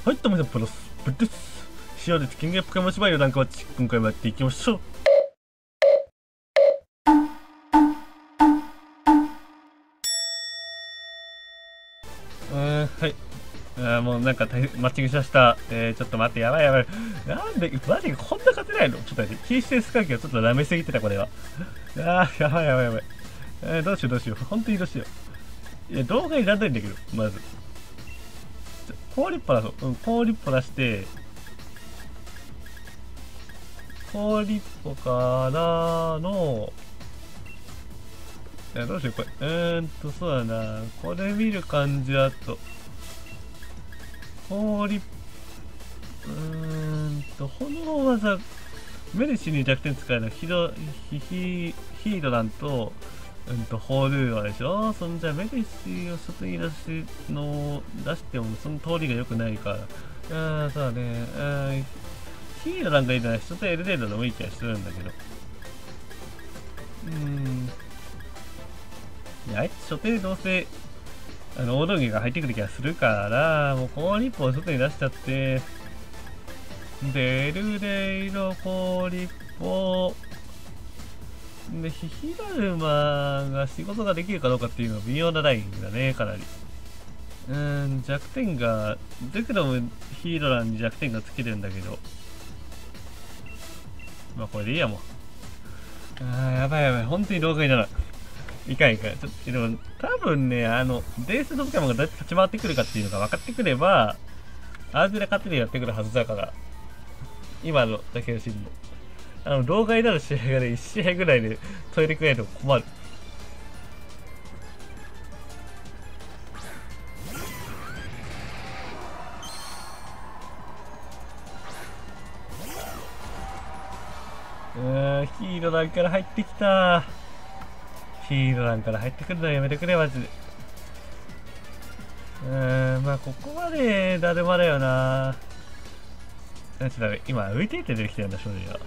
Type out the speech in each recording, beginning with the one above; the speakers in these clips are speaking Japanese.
はい、どうもプロスプです。塩でキングポケモン縛りのランクマッチ、今回もやっていきましょう。はい。もうなんかマッチングしました。ちょっと待って、やばいやばい。なんで、マジこんな勝てないの？ちょっと待って、キーステンス関係をちょっと舐めすぎてた、これは。やばいやばいやばい。どうしようどうしよう。本当にどうしよう。いや、動画いらないんだけど、まず。氷っぽ出そう。氷っぽ出して、氷っぽからの、どうしようこれ。そうだな。これ見る感じだと、氷、炎技、メルシーに弱点使えるのヒードランと、ホールーはでしょ。そんじゃメルシーを外に出してもその通りが良くないから。そうだね。ヒードランがいいなら人とエルデードでもいい気がするんだけど。いや、あいつ初手でどうせ、大道芸が入ってくる気がするから、もう氷っぽを外に出しちゃって、で、エルデイの氷っぽ、で、ヒヒダルマが仕事ができるかどうかっていうのは微妙なラインだね、かなり。弱点が、ゼクロムヒードランに弱点がつけてるんだけど、まあこれでいいやもう。やばいやばい、本当に動画にならない。いかんいかん。ちょっと、でも、多分ね、ベースのポケモンがどうやって立ち回ってくるかっていうのが分かってくれば、アーズで勝手にやってくるはずだから、今のだけのシーンも。老害になる試合がね、1試合ぐらいでトイレくらいと困る。ヒーローランから入ってきた。ヒーローランから入ってくるのはやめてくれ、マジで。まあ、ここまでだるまだよな。ちょっと待って、今、浮いていって出てきてるんだ、正直は。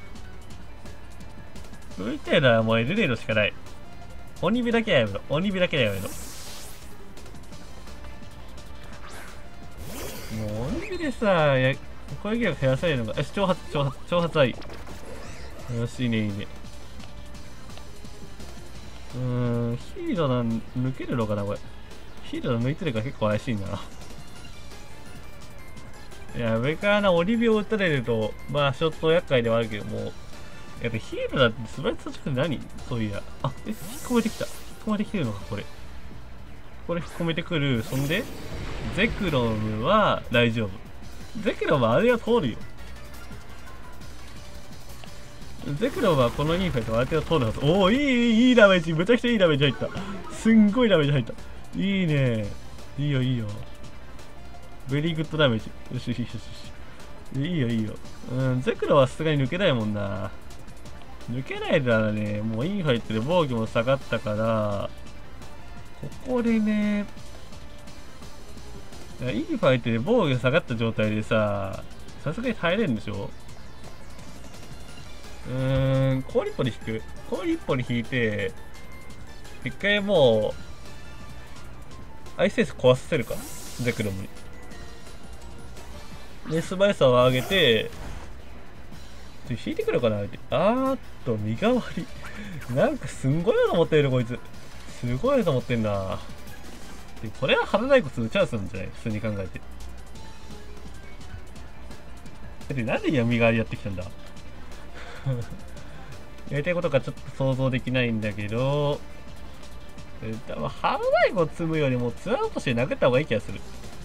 浮いてるのはもうエルレードしかない。鬼火だけはやめろ。鬼火だけはやめろ。もう鬼火でさ、攻撃力減らされるのが、挑発はいい。よし、いいね、いいね。ヒーローなん抜けるのかな、これ。ヒーロー抜いてるから結構怪しいな。いや、上からな、鬼火を打たれると、まあ、ちょっと厄介ではあるけども、やっぱヒーローだって素晴らしさ何そういや。引っ込めてきた。引っ込めてきてるのか、これ。これ引っ込めてくる。そんで、ゼクロムは大丈夫。ゼクロムはあれは通るよ。ゼクロムはこのインフェとあれは通るはず。おお、いいダメージ。めちゃくちゃいいダメージ入った。すんごいダメージ入った。いいね。いいよ、いいよ。ベリーグッドダメージ。よしよしよしよし。いいよ、いいよ。ゼクロはさすがに抜けないもんな。抜けないならね、もうインファイトで防御も下がったから、ここでね、インファイトで防御下がった状態でさ、さすがに耐えれるんでしょ。氷っぽに引く。氷っぽに引いて、一回もう、アイスエース壊させるか。ゼクロムに。で、素早さを上げて、引いてくるかな相手。身代わり。なんかすんごいなと思ってるこいつ。すごいなと思ってんな。で、これは腹ないことするチャンスなんじゃない普通に考えて。で、なんで闇代わりやってきたんだやりたいことがちょっと想像できないんだけど、多分腹ないこと積むよりもツアーとして殴った方がいい気がする。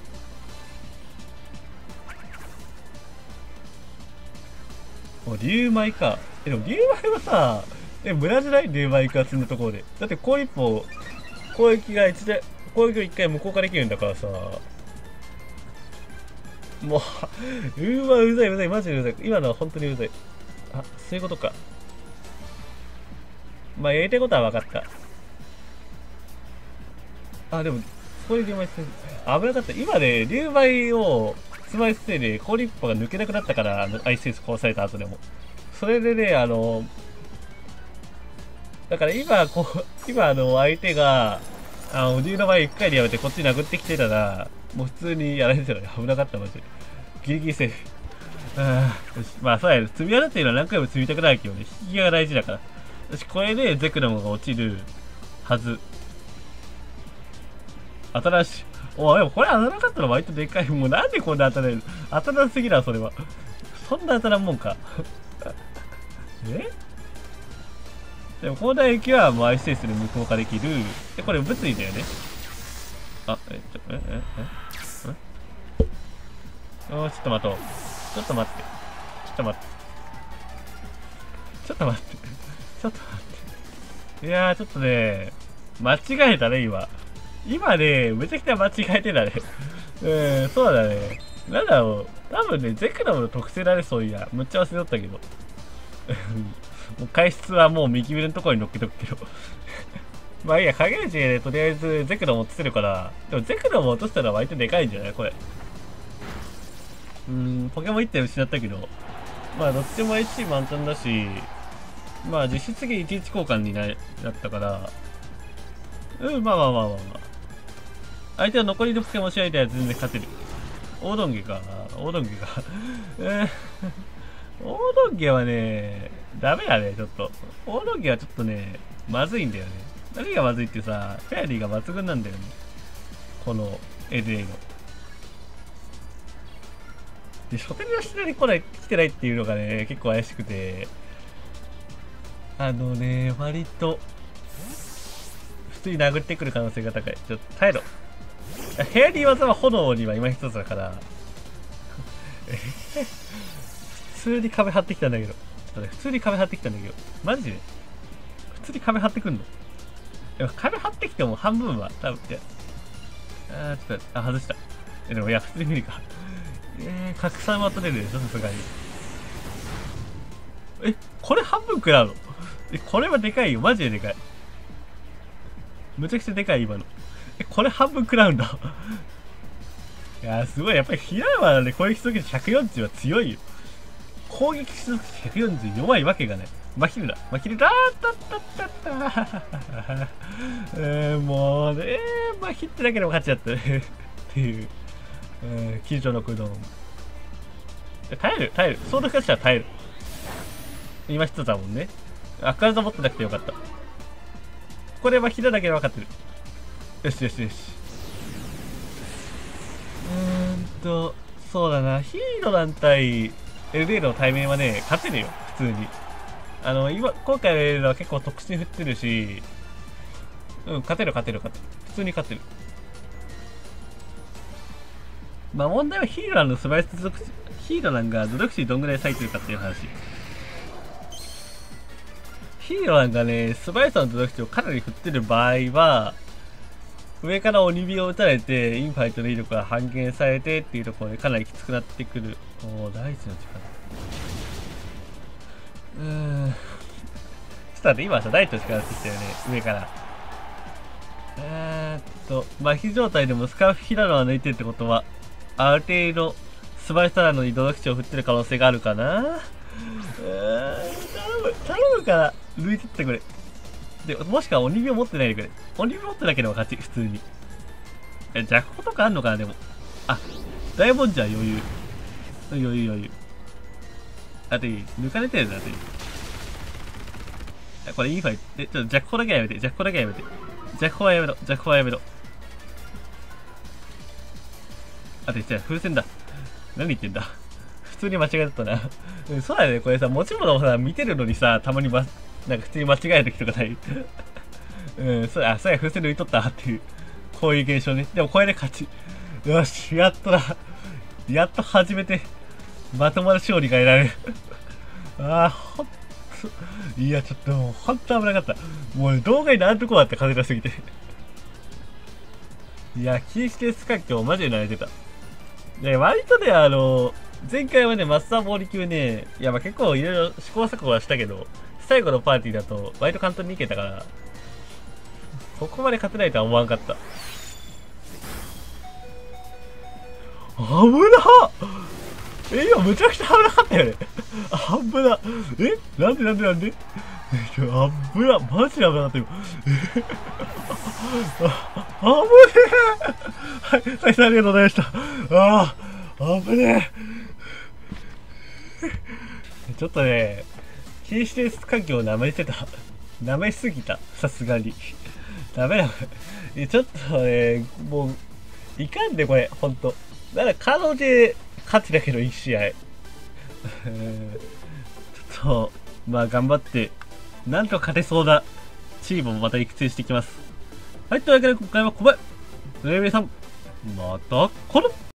竜舞か。でも竜舞はさ、無駄じゃない竜舞か積んだところで。だってこう一歩、攻撃を一回無効化できるんだからさ。もう、うざい、マジでうざい。今のは本当にうざい。そういうことか。まあ、やりたいことは分かった。でも、こういう竜舞危なかった。今ね、竜舞を、つまりせいで氷っぽが抜けなくなったから、アイスエース壊された後でも。それでね、だから今相手が、竜の場合1回でやめてこっち殴ってきてたら、 もう普通にやられてたから危なかった、マジで。ギリギリセーフ。よし、まあ、そうや、積み上がっていうのは何回も積みたくないけどね、引きが大事だから。よし、これでゼクラムが落ちるはず。当たらんし。おい、でもこれ当たらなかったら割とでかい。もうなんでこんな当たれる？当たらんすぎだ、それは。そんな当たらんもんか。えでも、この打撃はもうアイスセンスで無効化できる。で、これ物理だよね。あ、ちょっと待とう。ちょっと待って。ちょっと待って。ちょっと待って。ちょっと待って。いやー、ちょっとね、間違えたね、今。今ね、めちゃくちゃ間違えてたね。そうだね。なんだろう。多分ね、ゼクラムの特性だね、そういや。むっちゃ忘れとったけど。もう回出はもう右上のところに乗っけとくけど。まあいいや、影内でとりあえずゼクラム落とせるから。でもゼクラム落としたら割とでかいんじゃないこれ。ポケモン1体失ったけど。まあどっちも HP 満タンだし、まあ実質的に1日交換になったから、まあまあまあまあまあ。相手は残りのポケモン試合では全然勝てる。オードンゲか。オードンゲか。オードンゲはね、ダメだね、ちょっと。オードンゲはちょっとね、まずいんだよね。何がまずいってさ、フェアリーが抜群なんだよね。この LA の。で、初手の下に来てないっていうのがね、結構怪しくて。割と、普通に殴ってくる可能性が高い。ちょっと耐えろ。フェアリー技は炎には今一つだから。普通に壁張ってきたんだけど。ちょっとね、普通に壁張ってきたんだけど。マジで普通に壁張ってくんの？でも壁張ってきても半分は、多分、ちょっと、外した。でも、いや、普通に無理か。拡散は取れるでしょ、さすがに。これ半分食らうの？これはでかいよ。マジででかい。むちゃくちゃでかい、今の。これ半分食らうんだ。いやー、すごい。やっぱり平山はね、攻撃速度140は強いよ。攻撃速度140弱いわけがない。マヒルだ。マヒルだもうね、マヒってだけでも勝っちゃったね。っていう、球場の空洞。耐える。ソード勝ちは耐える。今一つだもんね。アクアザ持ってなくてよかった。これはヒラだけで分かってる。よし。そうだな。ヒーロー団対 LL の対面はね、勝てるよ。普通に。今回の LL は結構特殊に振ってるし、勝てる。普通に勝てる。まあ問題はヒーローの素早さヒーローが努力値にどんぐらい割いてるかっていう話。ヒーローがね、素早さの努力値をかなり振ってる場合は、上から鬼火を打たれて、インファイトの威力が半減されてっていうところでかなりきつくなってくる。大事な力。ちょっと待って、今さ、大地の力ってきたよね、上から。麻痺状態でもスカーフヒラノを抜いてるってことは、ある程度、素早さの努力値を振ってる可能性があるかな。頼むから抜いてってくれ。で、もしくは鬼火を持ってないでくれ。鬼火持ってなければ勝ち、普通に。弱歩とかあんのかな、でも。大文字は余裕。抜かれてるな、これいいファイト。ちょっと弱歩だけはやめて。弱歩はやめろ。風船だ。何言ってんだ。普通に間違えたな。そうだよね、これさ、持ち物をさ、見てるのにさ、たまになんか普通に間違える時とかない。そうや、風船抜いとったっていう、こういう現象ね。でもこれで勝ち。よし、やっとだ。やっと初めて、まとまる勝利が得られる。いや、ちょっともう、ほんと危なかった。もう動画になんとこだった、風がすぎて。いや、キースケス環境マジで慣れてた。で、割とね、前回はね、マスターボーリ級ね、いや、結構いろいろ試行錯誤はしたけど、最後のパーティーだと、割と簡単にいけたから、ここまで勝てないとは思わんかった。危なっ！今むちゃくちゃ危なかったよね。危な。なんで危な。マジで危なかったよ。危ねはい、再生ありがとうございました。ああ、危ねえ。ちょっとね、禁止レース環境を舐めてた。舐めすぎた。さすがに。ダメだ。ちょっとね、もう、いかんで、これ、ほんと。だから、可能で勝ちだけど、1試合。ちょっと、まあ、頑張って、なんとか勝てそうなチームもまた育成していきます。はい、というわけで、今回はここまで。レイウェイさん、また、この